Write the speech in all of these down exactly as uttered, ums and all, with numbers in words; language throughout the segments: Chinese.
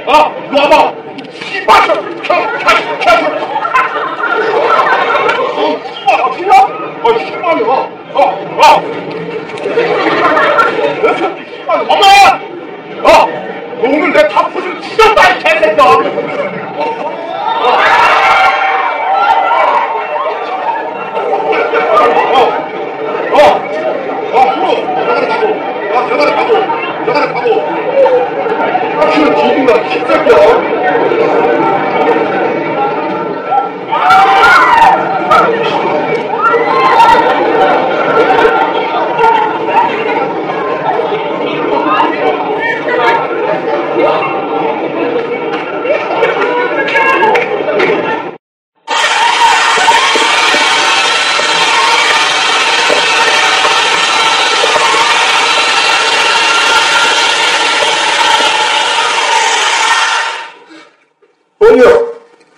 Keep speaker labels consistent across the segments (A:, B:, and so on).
A: 啊，萝卜，七八十，看看看。好，好听啊！我七八六啊，啊啊！我们啊，我们在他不是十万钱的高。哦哦哦，啊，这个大哥，这个大哥，他是提供了七十表。朋友。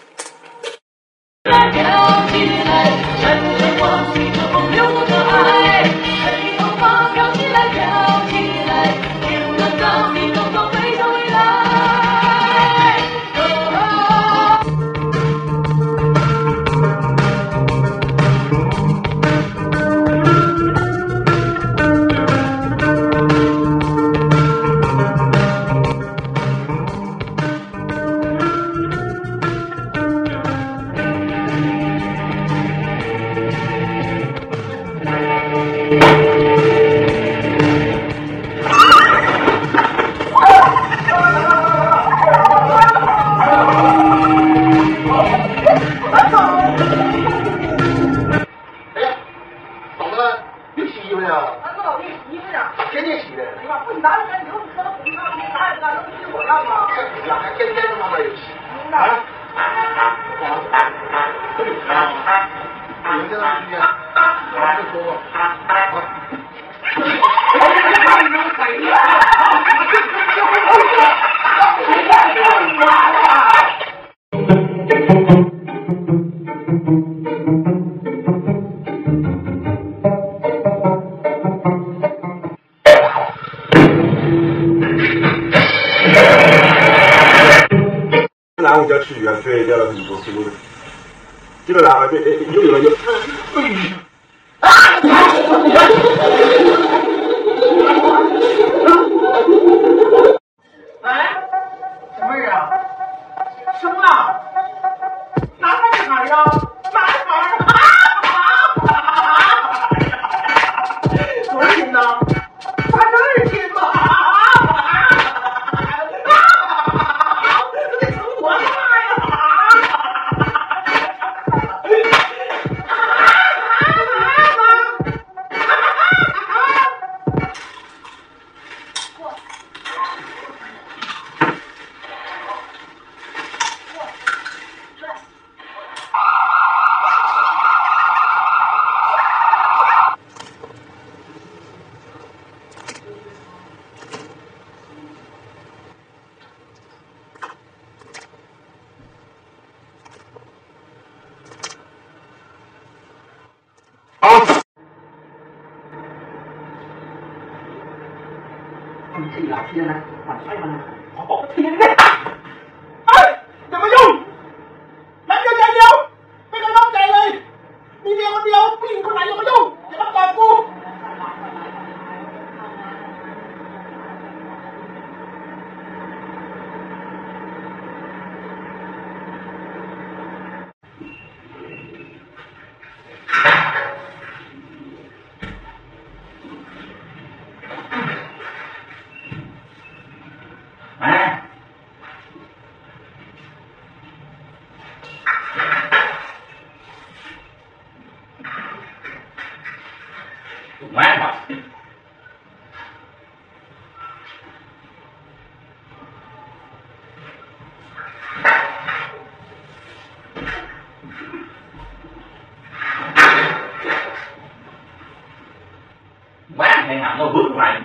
A: 然后就去远飞掉了很多书，这个然后就又有了又，
B: 哎，什么人啊？生了，男孩女孩呀？男孩，多少斤呢？三十二斤吧。
C: 这老天呢，把摔完了。
B: 哦，天哪！哎，有冇用？諗咗隻鳥，俾佢笠地你。呢啲我鳥邊個嚟有冇用？有乜辦法？
C: 玩吧。玩天啊，我不玩。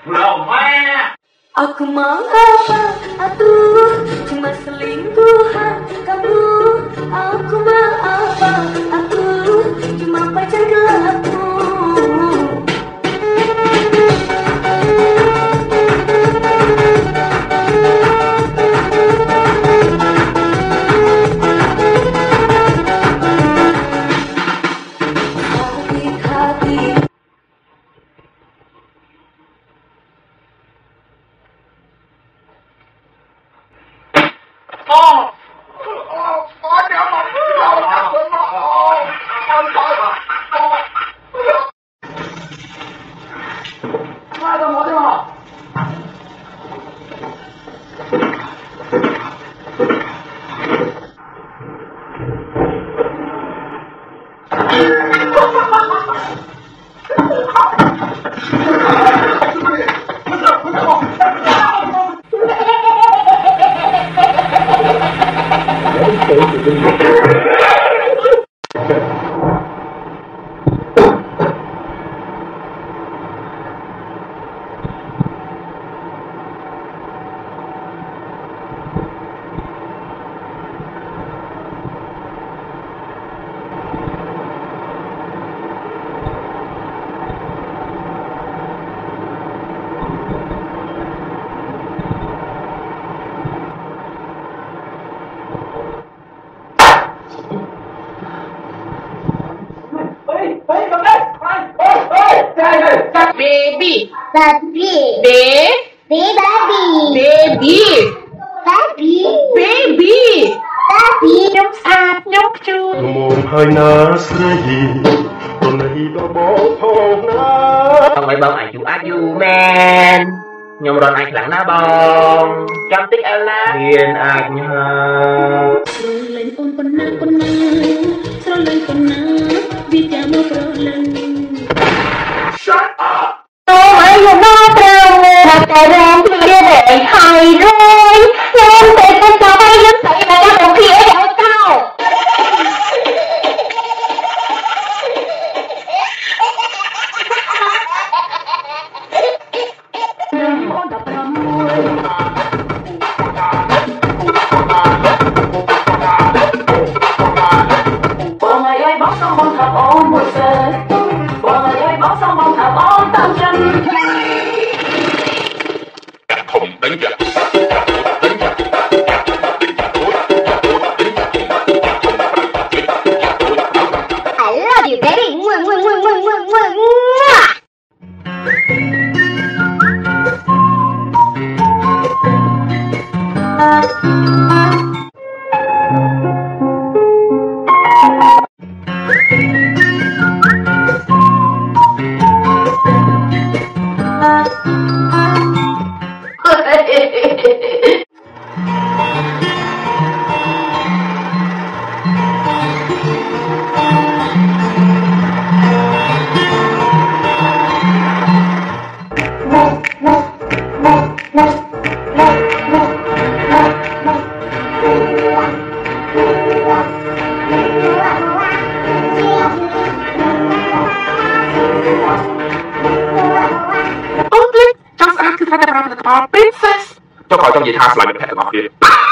C: Roma.
D: Aku mau apa? Atuh, cuma selingkuhan kamu. Aku mau apa? Atuh, cuma pacar gelapmu.
B: Oh, oh, ada mati, oh, ada mati lah.
E: Baby.
F: Baby.
E: Baby.
F: Baby.
E: Baby.
F: Baby.
E: Baby.
F: Baby.
E: Nhúc sạp nhúc chu.
G: Mồm hai ná sấy, còn này đó bỏ thong ná.
C: Không phải bông ảnh chú ác you man. Nhưng đòn anh lắng ná bông. Trong tích Ella. Hiền ác nha.
D: Rồi lên ôn con ná con ná. Rồi lên con ná. Vì cha mơ rồi lên.
B: Shut up.
F: Hãy subscribe cho kênh Ghiền Mì Gõ để không bỏ lỡ những
A: đánh giặc.
F: I love you, baby. Mwah, mwah, mwah, mwah, mwah, mwah, mwah.
E: Princess.
A: Cho coi trong vậy tha lại mình hết ngọt kia.